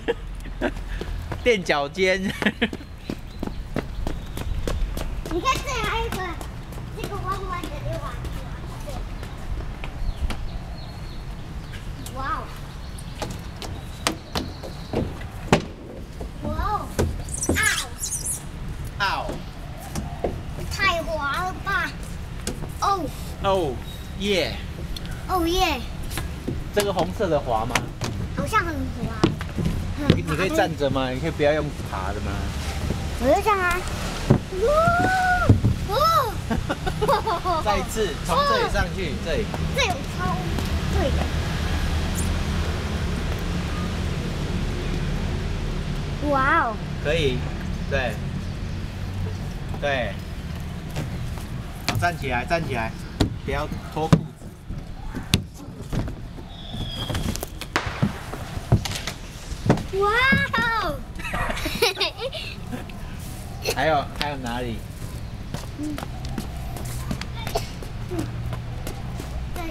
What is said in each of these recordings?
垫脚尖。 你看这里还有一个这个弯弯的溜滑梯，哇哦！哇哦！ 嗷！ 太滑了吧！哦哦耶！ 哦耶！ 这个红色的滑吗？ 好像很滑。 你可以站着吗？你可以不要用爬的吗？ 我就这样啊！ 再一次从这里上去，这里。 这有超对的。哇哦！ 可以，对，对。好，站起来，站起来，不要脱裤子。 哇哦！ 还有哪里？ 对。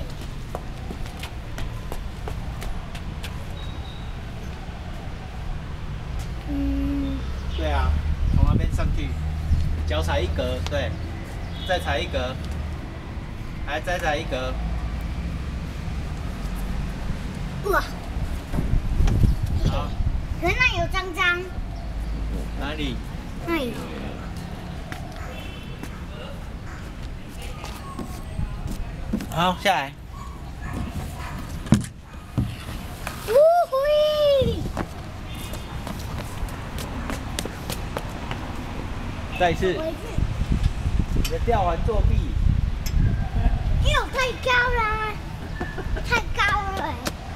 对啊，从那边上去，脚踩一格，对，再踩一格，还再踩一格。 哇！ 好， 可是那有脏脏。 哪里？ 那里。 好，下来。 呜呼！ 再一次。你的吊环作弊。 因为我太高了，太高了。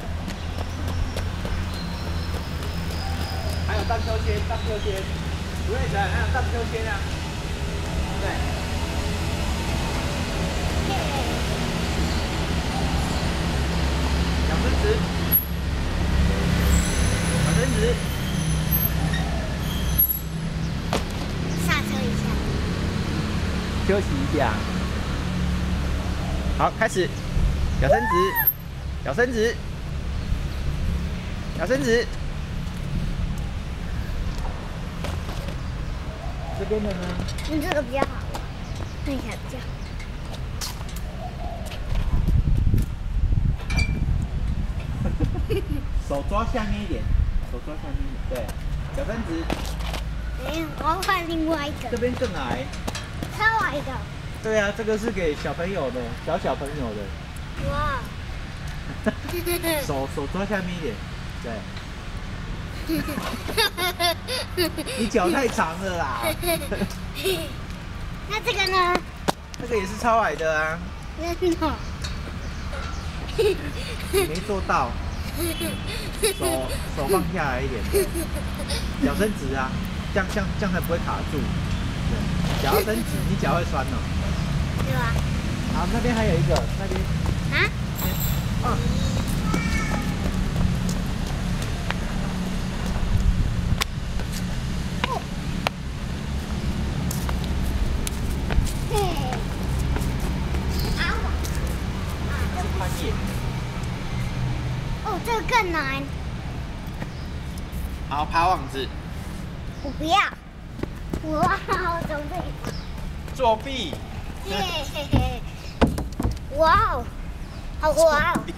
还有荡秋千，荡秋千，不会的，还有荡秋千啊。对。小伸直，小伸直。 刹车一下。 休息一下。好，开始。小伸直，小伸直，小伸直。这边的呢？ 这个比较好，看起来比较好。 手抓下面一点，手抓下面一点，对，小伸直。 我要换另外一个。 这边更矮。 超矮的。 对啊，这个是给小朋友的，小朋友的。 哇！ 手抓下面一点，对。你脚太长了啦。 那这个呢？ 这个也是超矮的啊。 真的。 你没做到。手放下来一点，脚伸直啊，这样才不会卡住。对，脚要伸直，你脚会酸哦。 对吧？ 好，那边还有一个，那边。 啊？哦，这个更难。 好，爬网子。 我不要。哇，我从这里。 作弊。 耶嘿嘿。哇哦，好滑哦。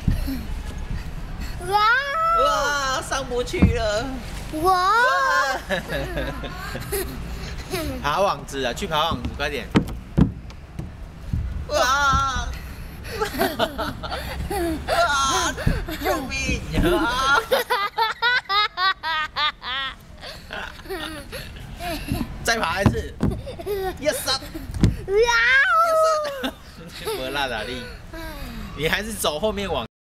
哇！ 哇，上不去了。 哇！ 爬网子啊，去爬网子，快点。哇！哇！救命！啊！再爬一次。Yes！ 哇！ 没啦啦你还是走后面往。